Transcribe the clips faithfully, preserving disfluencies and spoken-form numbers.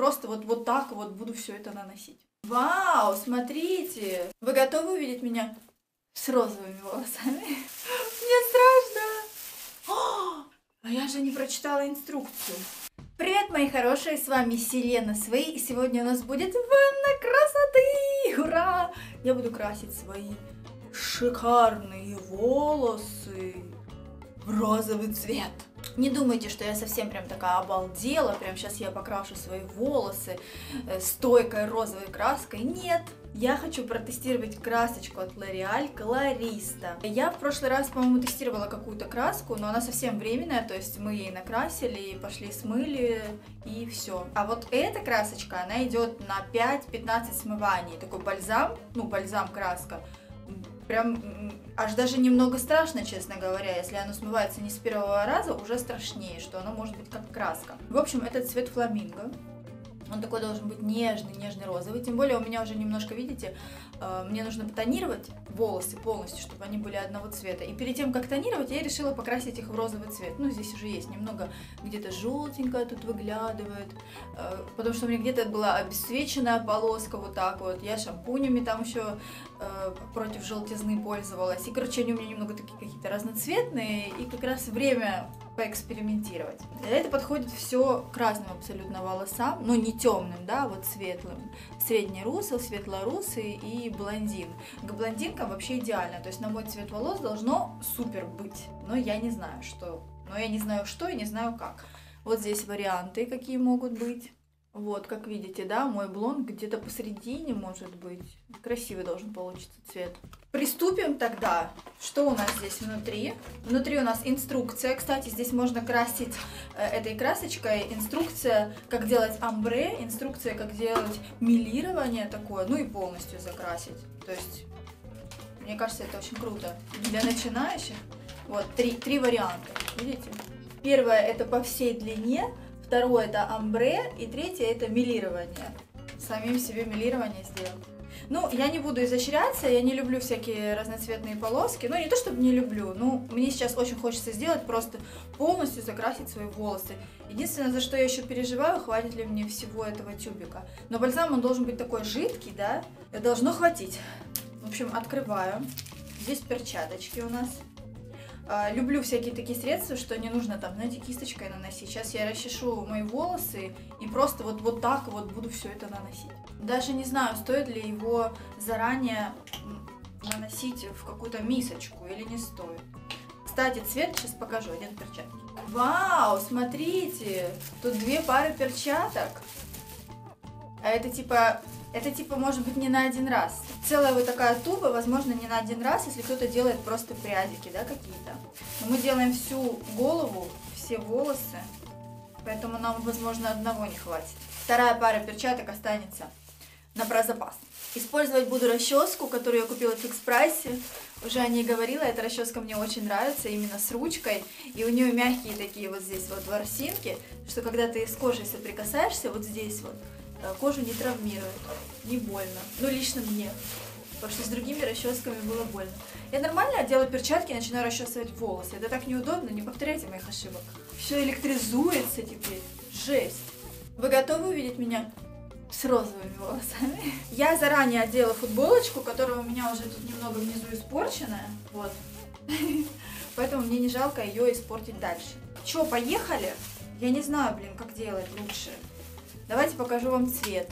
просто вот, вот так вот буду все это наносить. Вау, смотрите! Вы готовы увидеть меня с розовыми волосами? Мне страшно! О, а я же не прочитала инструкцию. Привет, мои хорошие, с вами Селена Свей, и сегодня у нас будет ванна красоты! Ура! Я буду красить свои шикарные волосы в розовый цвет. Не думайте, что я совсем прям такая обалдела, прям сейчас я покрашу свои волосы стойкой розовой краской. Нет, я хочу протестировать красочку от L'Oréal Colorista. Я в прошлый раз, по-моему, тестировала какую-то краску, но она совсем временная, то есть мы ей накрасили, пошли смыли и все. А вот эта красочка, она идет на пять-пятнадцать смываний, такой бальзам, ну бальзам краска. Прям аж даже немного страшно, честно говоря, если оно смывается не с первого раза, уже страшнее, что оно может быть как краска. В общем, это цвет фламинго. Он такой должен быть нежный, нежный розовый. Тем более у меня уже немножко, видите, мне нужно потонировать волосы полностью, чтобы они были одного цвета. И перед тем, как тонировать, я решила покрасить их в розовый цвет. Ну, здесь уже есть немного, где-то желтенькое тут выглядывает. Потому что у меня где-то была обесцвеченная полоска, вот так вот. Я шампунями там еще против желтизны пользовалась. И, короче, они у меня немного такие какие-то разноцветные. И как раз время поэкспериментировать. Это подходит все к разным абсолютно волосам, но не темным, да, вот светлым. Среднерусый, светлорусый и блондин. К блондинкам вообще идеально, то есть на мой цвет волос должно супер быть, но я не знаю, что. Но я не знаю, что и не знаю, как. Вот здесь варианты, какие могут быть. Вот, как видите, да, мой блонд где-то посередине может быть. Красивый должен получиться цвет. Приступим тогда. Что у нас здесь внутри? Внутри у нас инструкция. Кстати, здесь можно красить э, этой красочкой. Инструкция, как делать амбре, инструкция, как делать мелирование такое, ну и полностью закрасить. То есть, мне кажется, это очень круто. Для начинающих. Вот, три, три варианта, видите? Первое, это по всей длине. Второе это амбре, и третье это мелирование. Самим себе мелирование сделать. Ну, я не буду изощряться, я не люблю всякие разноцветные полоски. Ну, не то чтобы не люблю, но мне сейчас очень хочется сделать, просто полностью закрасить свои волосы. Единственное, за что я еще переживаю, хватит ли мне всего этого тюбика. Но бальзам, он должен быть такой жидкий, да, и должно хватить. В общем, открываю. Здесь перчаточки у нас. Люблю всякие такие средства, что не нужно там, знаете, кисточкой наносить. Сейчас я расчешу мои волосы и просто вот, вот так вот буду все это наносить. Даже не знаю, стоит ли его заранее наносить в какую-то мисочку или не стоит. Кстати, цвет сейчас покажу, один перчатки. Вау, смотрите, тут две пары перчаток. А это типа... Это типа может быть не на один раз. Целая вот такая туба, возможно, не на один раз, если кто-то делает просто прядики, да, какие-то. Но мы делаем всю голову, все волосы, поэтому нам, возможно, одного не хватит. Вторая пара перчаток останется на про запас. Использовать буду расческу, которую я купила в Фикс Прайсе. Уже о ней говорила, эта расческа мне очень нравится, именно с ручкой. И у нее мягкие такие вот здесь вот ворсинки, что когда ты с кожей соприкасаешься, вот здесь вот, кожу не травмирует, не больно. Ну, лично мне. Потому что с другими расческами было больно. Я нормально одела перчатки и начинаю расчесывать волосы. Это так неудобно, не повторяйте моих ошибок. Все электризуется теперь. Жесть. Вы готовы увидеть меня с розовыми волосами? Я заранее одела футболочку, которая у меня уже тут немного внизу испорченная. Вот. Поэтому мне не жалко ее испортить дальше. Че, поехали? Я не знаю, блин, как делать лучше. Давайте покажу вам цвет.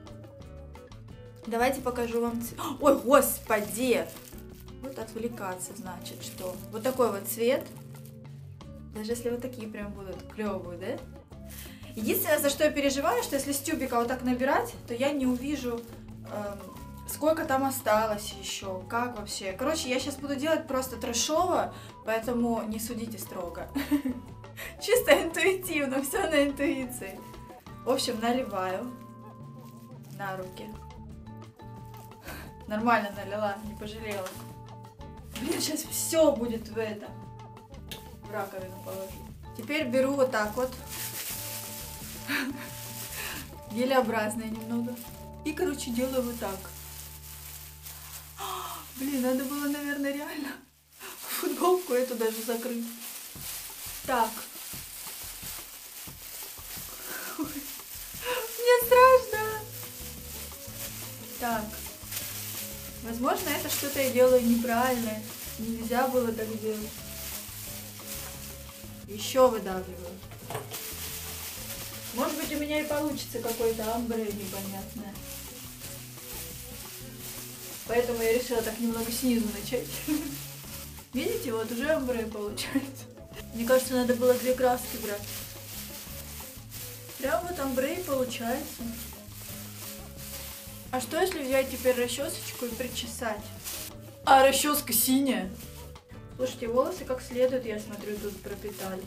Давайте покажу вам цвет. Ой, господи! Вот отвлекаться, значит, что? Вот такой вот цвет. Даже если вот такие прям будут клевые, да? Единственное, за что я переживаю, что если с тюбика вот так набирать, то я не увижу, эм, сколько там осталось еще, как вообще. Короче, я сейчас буду делать просто трэшово, поэтому не судите строго. Чисто интуитивно, все на интуиции. В общем, наливаю на руки. Нормально налила, не пожалела. Блин, сейчас все будет в этом. В раковину положу. Теперь беру вот так вот. Гелеобразное немного. И, короче, делаю вот так. Блин, надо было, наверное, реально футболку эту даже закрыть. Так. Мне Возможно, это что-то я делаю неправильно. Нельзя было так делать. Еще выдавливаю. Может быть, у меня и получится какое-то амбре непонятное. Поэтому я решила так немного снизу начать. Видите, вот уже амбре получается. Мне кажется, надо было две краски брать. Прям вот амбре и получается. А что если взять теперь расчесочку и причесать? А расческа синяя. Слушайте, волосы как следует, я смотрю, тут пропитались.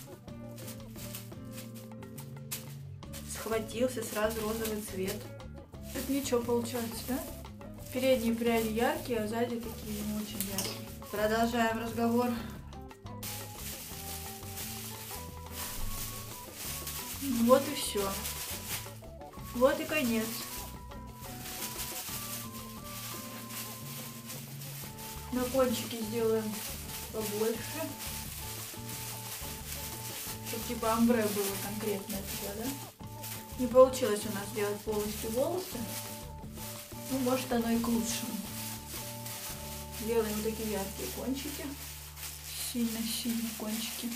Схватился сразу розовый цвет. Тут ничего получается, да? Передние пряди яркие, а сзади такие не очень яркие. Продолжаем разговор. Вот и все. Вот и конец. На кончике сделаем побольше. Чтобы типа амбре было конкретное туда, да? Не получилось у нас сделать полностью волосы. Ну, может, оно и к лучшему. Делаем вот такие яркие кончики. Сильно-сильно кончики.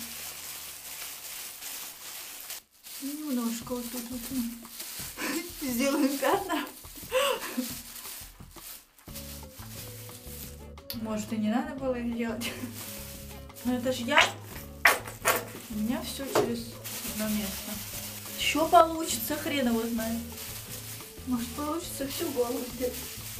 Немножко вот тут вот. Сделаем пятна. Может, и не надо было их делать. Но это же я. У меня все через одно место. Что получится, хрен его знает. Может, получится всю голову сделать.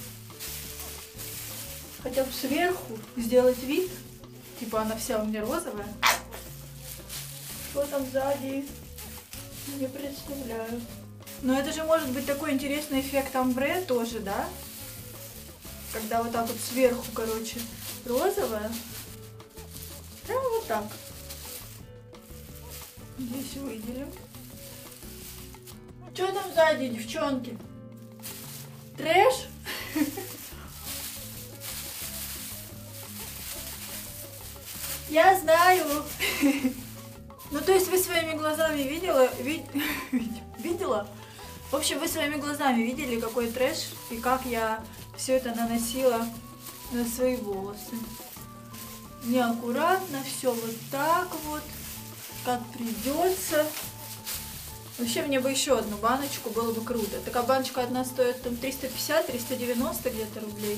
Хотя бы сверху сделать вид. Типа она вся у меня розовая. Что там сзади? Не представляю. Но это же может быть такой интересный эффект амбре тоже, да? Когда вот так вот сверху, короче, розовая. Прям вот так. Здесь выделим. Что там сзади, девчонки? Трэш? Я знаю. Ну, то есть вы своими глазами видела? Ви... Видела? В общем, вы своими глазами видели, какой трэш и как я все это наносила на свои волосы. Неаккуратно, все вот так вот, как придется. Вообще, мне бы еще одну баночку, было бы круто. Такая баночка одна стоит там триста пятьдесят — триста девяносто где-то рублей.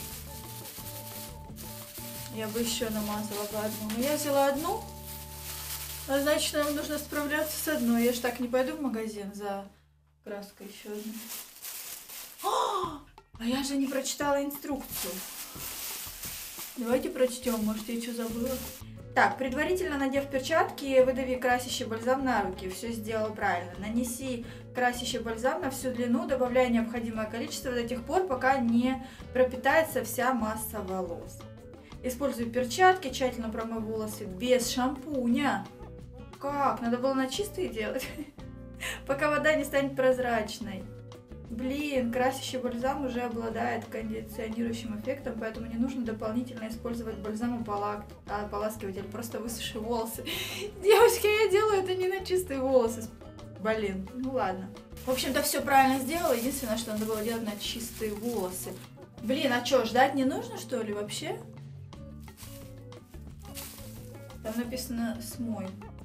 Я бы еще намазала бы одну. Но я взяла одну, а значит, нам нужно справляться с одной. Я же так не пойду в магазин за краской еще одной. О, а я же не прочитала инструкцию. Давайте прочтем, может, я что забыла. Так, предварительно надев перчатки, выдави красящий бальзам на руки. Все сделала правильно. Нанеси красящий бальзам на всю длину, добавляя необходимое количество до тех пор, пока не пропитается вся масса волос. Используй перчатки, тщательно промой волосы без шампуня. Как? Надо было на чистые делать? Пока вода не станет прозрачной. Блин, красящий бальзам уже обладает кондиционирующим эффектом, поэтому не нужно дополнительно использовать бальзам-ополаскиватель. Просто высуши волосы. Девочки, я делаю это не на чистые волосы. Блин, ну ладно. В общем-то, все правильно сделала. Единственное, что надо было делать на чистые волосы. Блин, а что, ждать не нужно, что ли, вообще? Там написано «смой».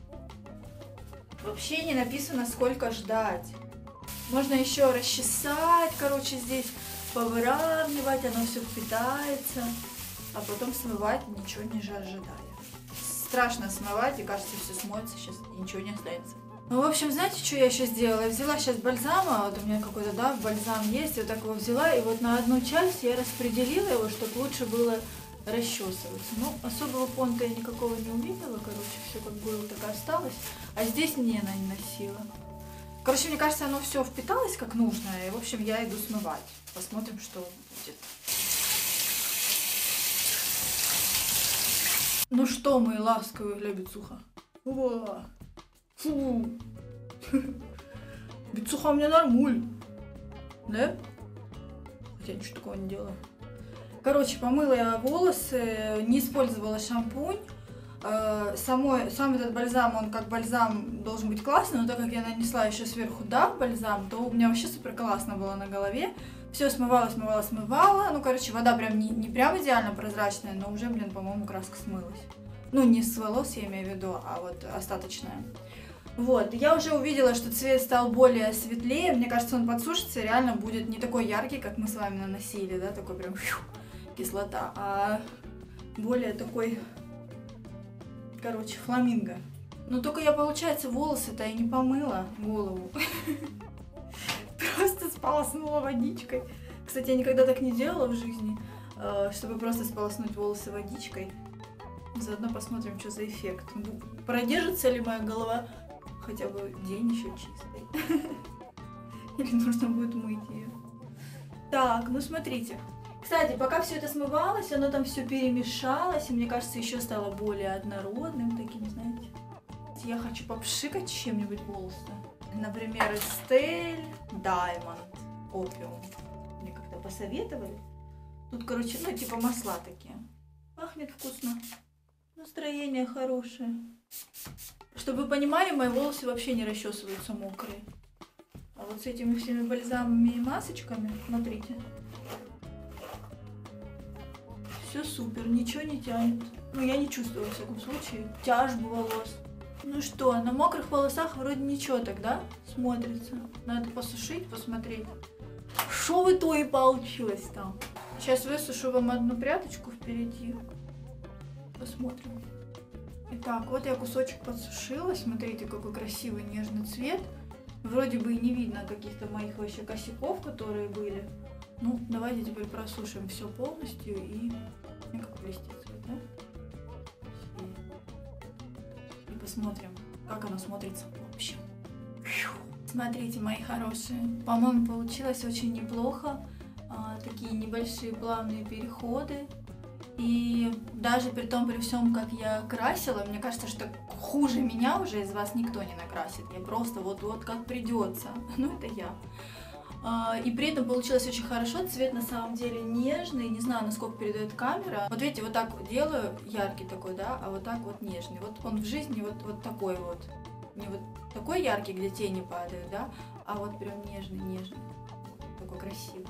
Вообще не написано, сколько ждать. Можно еще расчесать, короче, здесь повыравнивать, оно все впитается, а потом смывать, ничего не ожидая. Страшно смывать, и кажется, все смоется сейчас, и ничего не останется. Ну, в общем, знаете, что я еще сделала? Я взяла сейчас бальзама, вот у меня какой-то, да, бальзам есть, вот так его взяла, и вот на одну часть я распределила его, чтобы лучше было расчесываться. Ну, особого понта я никакого не увидела, короче, все как было, так и осталось, а здесь не наносила. Короче, мне кажется, оно все впиталось как нужно, и, в общем, я иду смывать. Посмотрим, что будет. Ну что, мои ласковые для Бицуха? О, фу. Бицуха у меня нормуль. Да? Хотя ничего такого не делаю. Короче, помыла я волосы, не использовала шампунь. э, самой, сам этот бальзам, он как бальзам должен быть классный, но так как я нанесла еще сверху дав бальзам, то у меня вообще супер классно было на голове. Все смывала, смывала, смывала. Ну, короче, вода прям не, не прям идеально прозрачная, но уже, блин, по-моему, краска смылась. Ну, не с волос, я имею в виду, а вот остаточная. Вот, я уже увидела, что цвет стал более светлее. Мне кажется, он подсушится и реально будет не такой яркий, как мы с вами наносили, да, такой прям фью, кислота, а более такой, короче, фламинго. Но только я, получается, волосы-то и не помыла, голову. Просто сполоснула водичкой. Кстати, я никогда так не делала в жизни, чтобы просто сполоснуть волосы водичкой. Заодно посмотрим, что за эффект. Продержится ли моя голова хотя бы день еще чистой? Или нужно будет мыть ее? Так, ну смотрите. Кстати, пока все это смывалось, оно там все перемешалось, и мне кажется, еще стало более однородным таким, знаете. Я хочу попшикать чем-нибудь волосы. Например, Estelle Diamond Opium. Мне как-то посоветовали. Тут, короче, ну типа масла такие. Пахнет вкусно. Настроение хорошее. Чтобы вы понимали, мои волосы вообще не расчесываются мокрые. А вот с этими всеми бальзамами и масочками, смотрите. Все супер, ничего не тянет. Ну, я не чувствую, во всяком случае, тяжбу волос. Ну что, на мокрых волосах вроде ничего тогда смотрится. Надо посушить, посмотреть. Что в итоге получилось там? Сейчас высушу вам одну прядочку впереди. Посмотрим. Итак, вот я кусочек подсушила. Смотрите, какой красивый нежный цвет. Вроде бы и не видно каких-то моих вообще косяков, которые были. Ну, давайте теперь просушим все полностью и... и как блестит цвет, да? И... и посмотрим, как оно смотрится в общем. Смотрите, мои хорошие. По-моему, получилось очень неплохо. А, такие небольшие плавные переходы. И даже при том, при всем, как я красила, мне кажется, что хуже меня уже из вас никто не накрасит. Я просто вот-вот как придется. Ну, это я. И при этом получилось очень хорошо. Цвет на самом деле нежный. Не знаю, насколько передает камера. Вот видите, вот так вот делаю, яркий такой, да, а вот так вот нежный. Вот он в жизни вот, вот такой вот. Не вот такой яркий, где тени падают, да, а вот прям нежный-нежный. Такой красивый.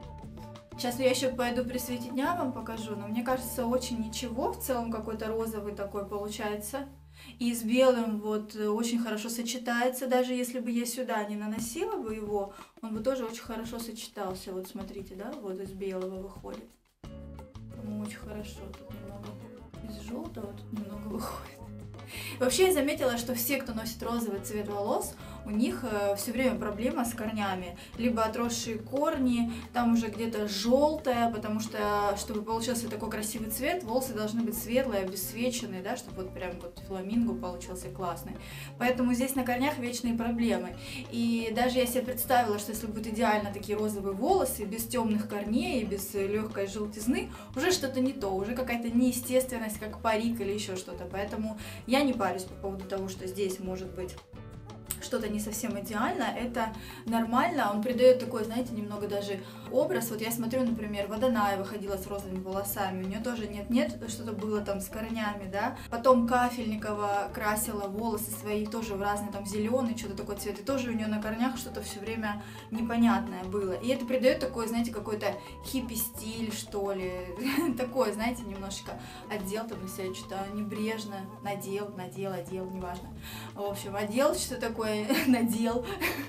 Сейчас я еще пойду при свете дня вам покажу, но мне кажется, очень ничего. В целом какой-то розовый такой получается. И с белым вот очень хорошо сочетается. Даже если бы я сюда не наносила бы его, он бы тоже очень хорошо сочетался. Вот смотрите, да, вот из белого выходит. По-моему, очень хорошо. Тут немного из желтого, тут немного выходит. Вообще я заметила, что все, кто носит розовый цвет волос, у них э, все время проблема с корнями. Либо отросшие корни, там уже где-то желтое, потому что, чтобы получился такой красивый цвет, волосы должны быть светлые, обесцвеченные, да, чтобы вот прям вот фламинго получился классный. Поэтому здесь на корнях вечные проблемы. И даже я себе представила, что если будут идеально такие розовые волосы, без темных корней, без легкой желтизны, уже что-то не то, уже какая-то неестественность, как парик или еще что-то. Поэтому я не парюсь по поводу того, что здесь может быть что-то не совсем идеально, это нормально, он придает такой, знаете, немного даже образ. Вот я смотрю, например, Водонаева ходила с розовыми волосами, у нее тоже нет-нет, что-то было там с корнями, да. Потом Кафельникова красила волосы свои тоже в разный там зеленый, что-то такой цвет, и тоже у нее на корнях что-то все время непонятное было. И это придает такой, знаете, какой-то хиппи-стиль, что ли, такой, знаете, немножечко отдел там на себя что-то небрежно, надел, надел, одел, неважно. В общем, одел что-то такое, надел.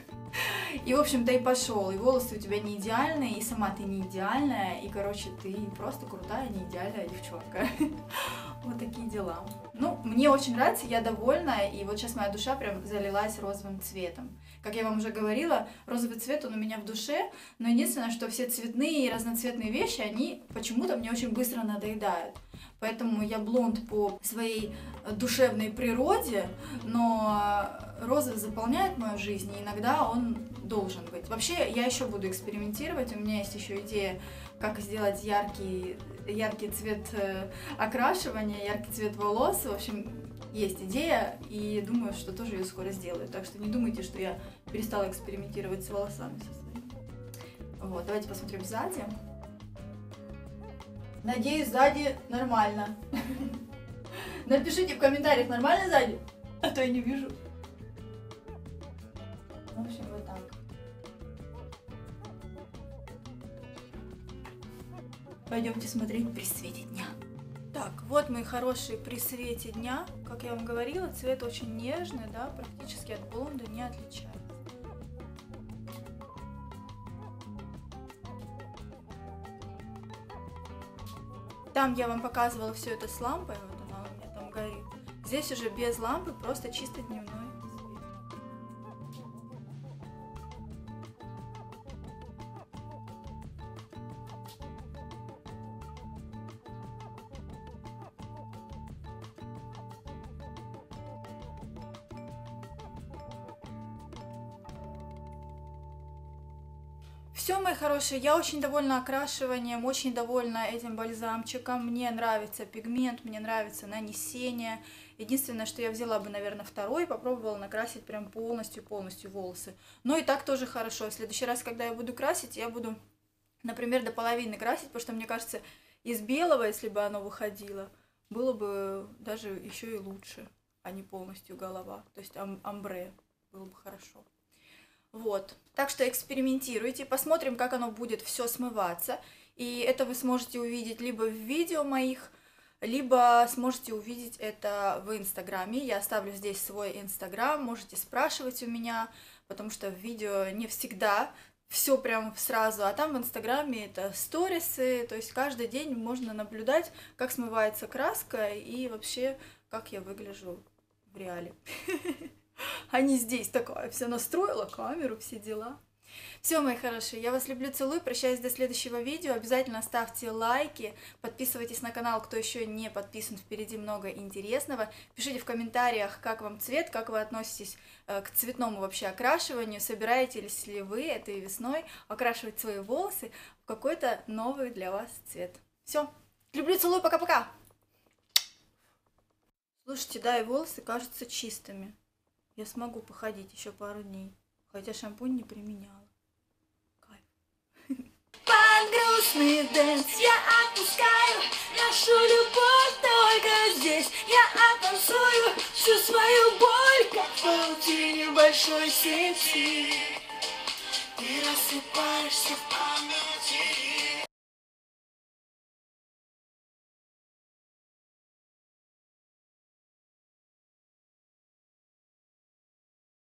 И, в общем-то, и пошел. И волосы у тебя не идеальные, и сама ты не идеальная, и, короче, ты просто крутая, не идеальная девчонка. Вот такие дела. Ну, мне очень нравится, я довольна, и вот сейчас моя душа прям залилась розовым цветом. Как я вам уже говорила, розовый цвет, он у меня в душе, но единственное, что все цветные и разноцветные вещи, они почему-то мне очень быстро надоедают. Поэтому я блонд по своей душевной природе, но розовый заполняет мою жизнь, и иногда он должен быть. Вообще, я еще буду экспериментировать, у меня есть еще идея, как сделать яркий, яркий цвет окрашивания, яркий цвет волос. В общем, есть идея, и думаю, что тоже ее скоро сделаю. Так что не думайте, что я перестала экспериментировать с волосами со своими. Вот, давайте посмотрим сзади. Надеюсь, сзади нормально. Напишите в комментариях, нормально сзади? А то я не вижу. В общем, вот так. Пойдемте смотреть при свете дня. Так, вот мои хорошие при свете дня. Как я вам говорила, цвет очень нежный, да, практически от блонда не отличается. Там я вам показывала все это с лампой, вот она у меня там горит. Здесь уже без лампы, просто чисто дневной свет. Все, мои хорошие, я очень довольна окрашиванием, очень довольна этим бальзамчиком. Мне нравится пигмент, мне нравится нанесение. Единственное, что я взяла бы, наверное, второй, попробовала накрасить прям полностью-полностью волосы. Но и так тоже хорошо. В следующий раз, когда я буду красить, я буду, например, до половины красить, потому что, мне кажется, из белого, если бы оно выходило, было бы даже еще и лучше, а не полностью голова. То есть ам амбре было бы хорошо. Вот, так что экспериментируйте, посмотрим, как оно будет все смываться. И это вы сможете увидеть либо в видео моих, либо сможете увидеть это в Инстаграме. Я оставлю здесь свой Инстаграм, можете спрашивать у меня, потому что в видео не всегда все прям сразу, а там в Инстаграме это сторисы, то есть каждый день можно наблюдать, как смывается краска и вообще, как я выгляжу в реале. А не здесь такая, вся настроила камеру, все дела. Все, мои хорошие, я вас люблю, целую, прощаюсь до следующего видео. Обязательно ставьте лайки, подписывайтесь на канал, кто еще не подписан, впереди много интересного. Пишите в комментариях, как вам цвет, как вы относитесь к цветному вообще окрашиванию, собираетесь ли вы этой весной окрашивать свои волосы в какой-то новый для вас цвет. Все, люблю, целую, пока-пока! Слушайте, да, и волосы кажутся чистыми. Я смогу походить еще пару дней, хотя шампунь не применяла. Кайф. Под грустный дэнс я отпускаю нашу любовь только здесь. Я оттанцую всю свою боль, как в паутине большой сети. Ты рассыпаешься в